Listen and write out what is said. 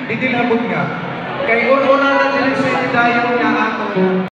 Didilabog nga. Kay una na din sa dayo na ato